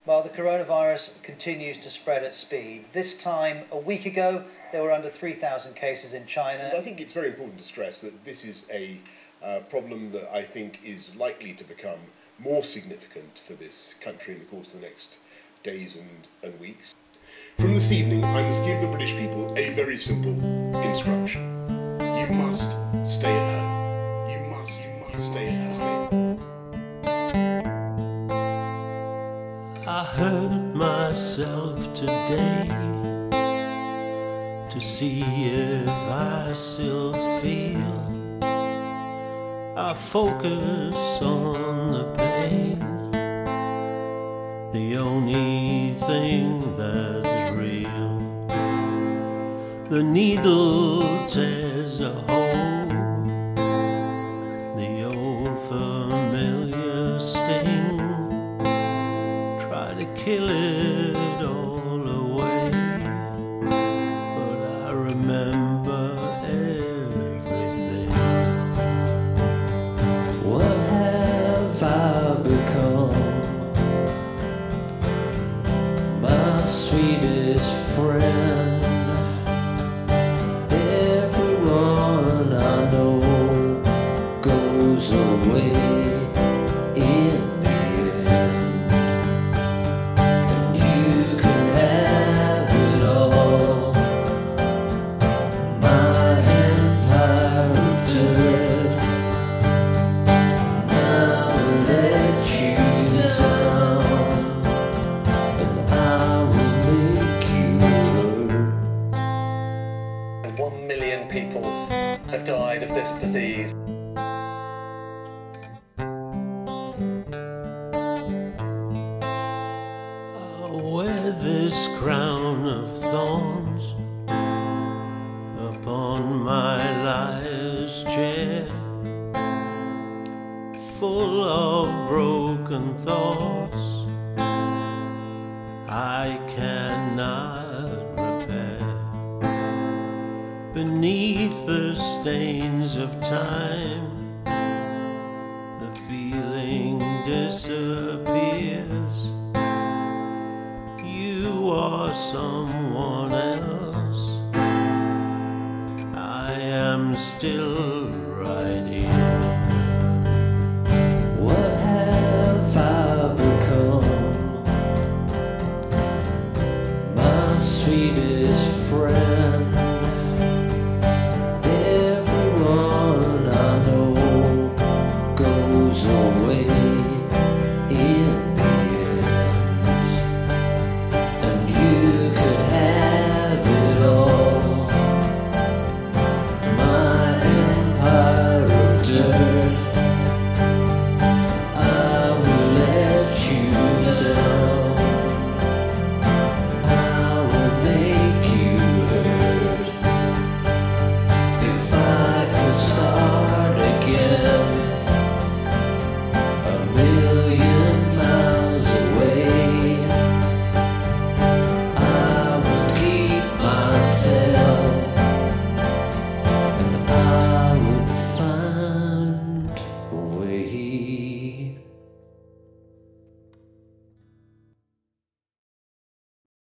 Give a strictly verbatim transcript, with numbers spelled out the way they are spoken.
Well, the coronavirus continues to spread at speed. This time, a week ago, there were under three thousand cases in China. I think it's very important to stress that this is a uh, problem that I think is likely to become more significant for this country in the course of the next days and, and weeks. From this evening, I must give the British people a very simple instruction. You must stay at home. You must, you must stay at home. I hurt myself today to see if I still feel. I focus on the pain, the only thing that's real. The needle tears a hole, the old familiar sting. Try to kill it all away, but I remember everything. What have I become? My sweetest friend. Everyone I know goes away in the end. And you can have it all, my empire of dirt. I'll let you down, and I will make you hurt. One million people have died of this disease. I'll wear this crown of thorns upon my liar's chair, full of broken thoughts I cannot repair. Beneath the stains of time, the feeling disappears. You are someone else, I am still right here.